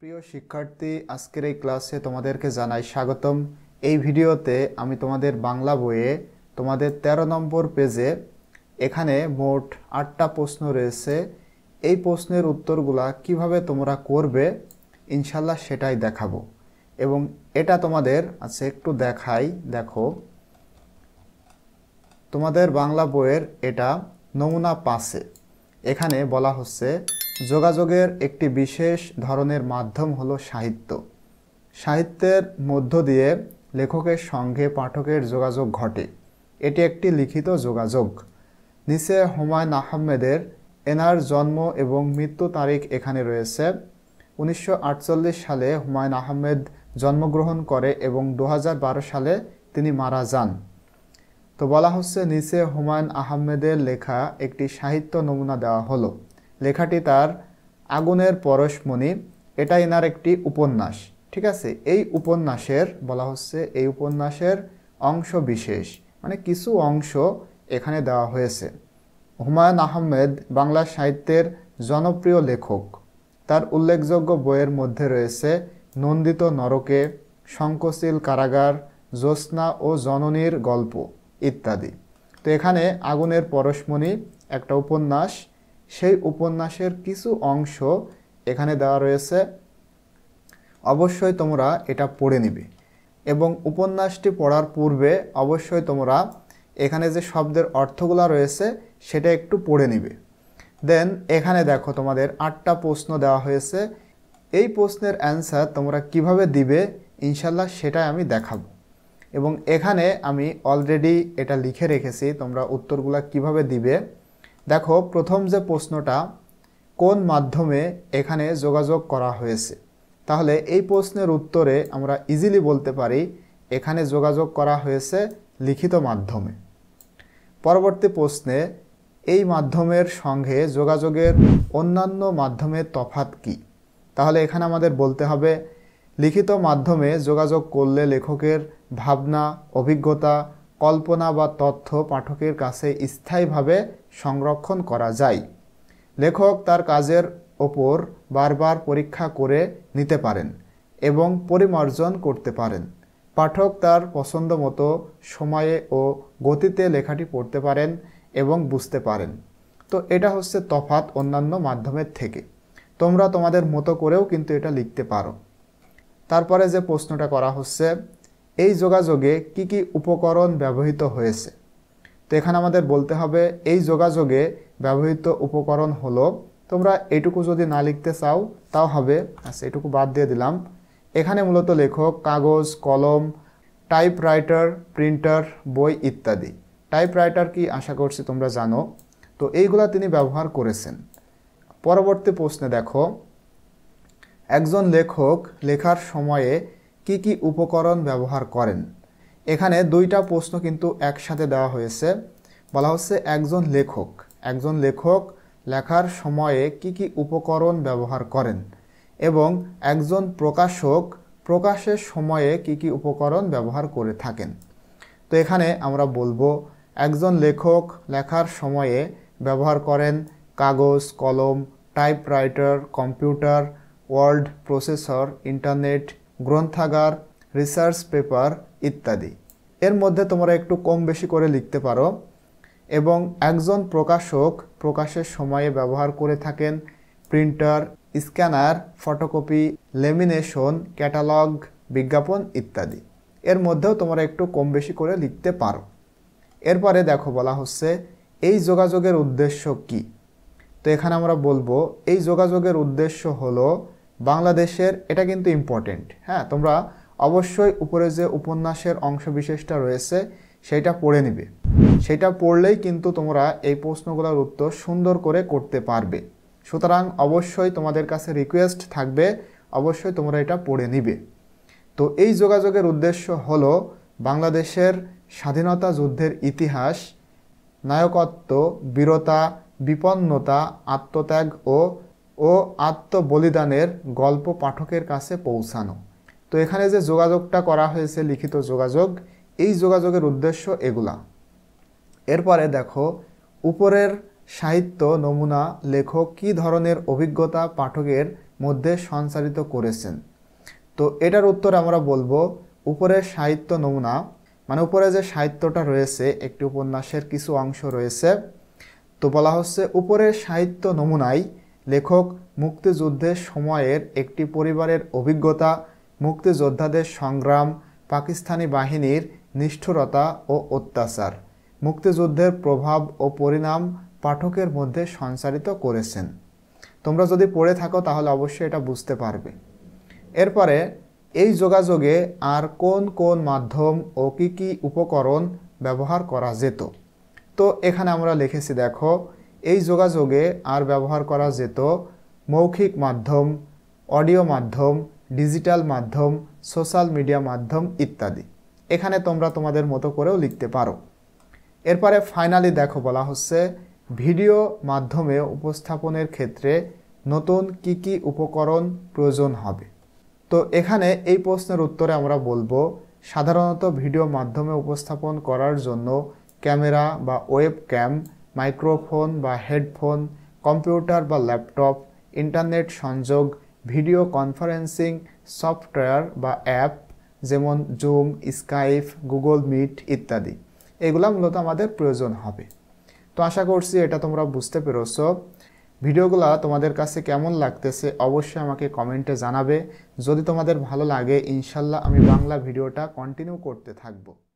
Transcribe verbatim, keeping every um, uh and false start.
প্রিয় শিক্ষার্থী, আজকের এই ক্লাসে তোমাদেরকে জানাই স্বাগতম। এই ভিডিওতে আমি তোমাদের বাংলা বইয়ে তোমাদের তেরো নম্বর পেজে এখানে মোট আটটা প্রশ্ন রয়েছে। এই প্রশ্নের উত্তরগুলা কিভাবে তোমরা করবে ইনশাল্লাহ সেটাই দেখাবো। এবং এটা তোমাদের আচ্ছা একটু দেখাই, দেখো তোমাদের বাংলা বইয়ের এটা নমুনা পাঁচে এখানে বলা হচ্ছে যোগাযোগের একটি বিশেষ ধরনের মাধ্যম হলো সাহিত্য। সাহিত্যের মধ্য দিয়ে লেখকের সঙ্গে পাঠকের যোগাযোগ ঘটে, এটি একটি লিখিত যোগাযোগ। নিচে হুমায়ুন আহমেদের এনার জন্ম এবং মৃত্যু তারিখ এখানে রয়েছে। উনিশশো আটচল্লিশ সালে হুমায়ুন আহমেদ জন্মগ্রহণ করে এবং দু হাজার বারো সালে তিনি মারা যান। তো বলা হচ্ছে নিচে হুমায়ুন আহমেদের লেখা একটি সাহিত্য নমুনা দেওয়া হলো। লেখাটি তার আগুনের পরশমণি, এটা এনার একটি উপন্যাস। ঠিক আছে, এই উপন্যাসের বলা হচ্ছে এই উপন্যাসের অংশ বিশেষ, মানে কিছু অংশ এখানে দেওয়া হয়েছে। হুমায়ুন আহমেদ বাংলা সাহিত্যের জনপ্রিয় লেখক। তার উল্লেখযোগ্য বইয়ের মধ্যে রয়েছে নন্দিত নরকে, শঙ্খচিল কারাগার, জ্যোৎস্না ও জননীর গল্প ইত্যাদি। তো এখানে আগুনের পরশমণি একটা উপন্যাস, সেই উপন্যাসের কিছু অংশ এখানে দেওয়া রয়েছে। অবশ্যই তোমরা এটা পড়ে নিবে এবং উপন্যাসটি পড়ার পূর্বে অবশ্যই তোমরা এখানে যে শব্দের অর্থগুলো রয়েছে সেটা একটু পড়ে নিবে। দেন এখানে দেখো তোমাদের আটটা প্রশ্ন দেওয়া হয়েছে। এই প্রশ্নের অ্যান্সার তোমরা কিভাবে দিবে ইনশাল্লাহ সেটাই আমি দেখাবো। এবং এখানে আমি অলরেডি এটা লিখে রেখেছি তোমরা উত্তরগুলো কিভাবে দিবে। দেখো প্রথম যে প্রশ্নটা, কোন মাধ্যমে এখানে যোগাযোগ করা হয়েছে, তাহলে এই প্রশ্নের উত্তরে আমরা ইজিলি বলতে পারি এখানে যোগাযোগ করা হয়েছে লিখিত মাধ্যমে। পরবর্তী প্রশ্নে এই মাধ্যমের সঙ্গে যোগাযোগের অন্যান্য মাধ্যমের তফাৎ কী, তাহলে এখানে আমাদের বলতে হবে লিখিত মাধ্যমে যোগাযোগ করলে লেখকের ভাবনা, অভিজ্ঞতা, কল্পনা বা তথ্য পাঠকের কাছে স্থায়ীভাবে সংরক্ষণ করা যায়। লেখক তার কাজের ওপর বারবার পরীক্ষা করে নিতে পারেন এবং পরিমার্জন করতে পারেন। পাঠক তার পছন্দ মতো সময়ে ও গতিতে লেখাটি পড়তে পারেন এবং বুঝতে পারেন। তো এটা হচ্ছে তফাৎ অন্যান্য মাধ্যমের থেকে। তোমরা তোমাদের মতো করেও কিন্তু এটা লিখতে পারো। তারপরে যে প্রশ্নটা করা হচ্ছে, এই যোগাযোগে কি কি উপকরণ ব্যবহৃত হয়েছে, তো এখানে আমাদের বলতে হবে এই যোগাযোগে ব্যবহৃত উপকরণ হলো, তোমরা এটুকু যদি না লিখতে চাও তাও হবে, আচ্ছা এটুকু বাদ দিয়ে দিলাম। এখানে মূলত লেখক কাগজ, কলম, টাইপরাইটার, প্রিন্টার, বই ইত্যাদি। টাইপরাইটার কি আশা করছি তোমরা জানো, তো এইগুলা তিনি ব্যবহার করেছেন। পরবর্তী প্রশ্নে দেখো, একজন লেখক লেখার সময়ে কি কি উপকরণ ব্যবহার করেন। এখানে দুইটা প্রশ্ন কিন্তু একসাথে দেওয়া হয়েছে। বলা হচ্ছে একজন লেখক একজন লেখক লেখার সময়ে কি কি উপকরণ ব্যবহার করেন এবং একজন প্রকাশক প্রকাশের সময়ে কি কি উপকরণ ব্যবহার করে থাকেন। তো এখানে আমরা বলবো একজন লেখক লেখার সময়ে ব্যবহার করেন কাগজ, কলম, typewriter, computer, word processor, internet, গ্রন্থাগার, রিসার্চ পেপার ইত্যাদি। এর মধ্যে তোমরা একটু কম বেশি করে লিখতে পারো। এবং একজন প্রকাশক প্রকাশের সময়ে ব্যবহার করে থাকেন printer, scanner, photocopy, lamination, catalogue, বিজ্ঞাপন ইত্যাদি। এর মধ্যেও তোমরা একটু কম বেশি করে লিখতে পারো। এরপরে দেখো বলা হচ্ছে এই যোগাযোগের উদ্দেশ্য কি। তো এখানে আমরা বলবো এই যোগাযোগের উদ্দেশ্য হলো বাংলাদেশের, এটা কিন্তু ইম্পর্টেন্ট, হ্যাঁ তোমরা অবশ্যই উপরে যে উপন্যাসের অংশ বিশেষটা রয়েছে সেইটা পড়ে নিবে। সেটা পড়লেই কিন্তু তোমরা এই প্রশ্নগুলোর উত্তর সুন্দর করে করতে পারবে। সুতরাং অবশ্যই তোমাদের কাছে রিকোয়েস্ট থাকবে অবশ্যই তোমরা এটা পড়ে নিবে। তো এই যোগাযোগের উদ্দেশ্য হলো বাংলাদেশের স্বাধীনতা যুদ্ধের ইতিহাস, নায়কত্ব, বীরতা, বিপন্নতা, আত্মত্যাগ ও ও আত্মবলিদানের গল্প পাঠকের কাছে পৌঁছানো। তো এখানে যে যোগাযোগটা করা হয়েছে লিখিত যোগাযোগ, এই যোগাযোগের উদ্দেশ্য এগুলা। এরপরে দেখো উপরের সাহিত্য নমুনা লেখক কী ধরনের অভিজ্ঞতা পাঠকের মধ্যে সঞ্চারিত করেছেন। তো এটার উত্তর আমরা বলবো উপরের সাহিত্য নমুনা, মানে উপরে যে সাহিত্যটা রয়েছে একটি উপন্যাসের কিছু অংশ রয়েছে, তো বলা হচ্ছে উপরের সাহিত্য নমুনায় লেখক মুক্তিযুদ্ধের সময়ের একটি পরিবারের অভিজ্ঞতা, মুক্তিযোদ্ধাদের সংগ্রাম, পাকিস্তানি বাহিনীর নিষ্ঠুরতা ও অত্যাচার, মুক্তিযুদ্ধের প্রভাব ও পরিণাম পাঠকের মধ্যে সঞ্চারিত করেছেন। তোমরা যদি পড়ে থাকো তাহলে অবশ্যই এটা বুঝতে পারবে। এরপরে এই যোগাযোগে আর কোন কোন মাধ্যম ও কি কি উপকরণ ব্যবহার করা যেত, তো এখানে আমরা লিখেছি দেখো, এই যোগাযোগে আর ব্যবহার করা যেত মৌখিক মাধ্যম, অডিও মাধ্যম, ডিজিটাল মাধ্যম, সোশ্যাল মিডিয়া মাধ্যম ইত্যাদি। এখানে তোমরা তোমাদের মতো করেও লিখতে পারো। এরপরে ফাইনালি দেখো বলা হচ্ছে ভিডিও মাধ্যমে উপস্থাপনের ক্ষেত্রে নতুন কি কি উপকরণ প্রয়োজন হবে। তো এখানে এই প্রশ্নের উত্তরে আমরা বলবো সাধারণত ভিডিও মাধ্যমে উপস্থাপন করার জন্য ক্যামেরা বা ওয়েব ক্যাম, মাইক্রোফোন বা হেডফোন, কম্পিউটার বা ল্যাপটপ, ইন্টারনেট সংযোগ, ভিডিও কনফারেন্সিং সফটওয়্যার বা অ্যাপ যেমন জুম, স্কাইপ, গুগল মিট ইত্যাদি, এগুলো মূলত আমাদের প্রয়োজন হবে। তো আশা করছি এটা তোমরা বুঝতে পেরেছো। ভিডিওগুলো তোমাদের কাছে কেমন লাগতেছে অবশ্যই আমাকে কমেন্টে জানাবে। যদি তোমাদের ভালো লাগে ইনশাল্লাহ আমি বাংলা ভিডিওটা কন্টিনিউ করতে থাকবো।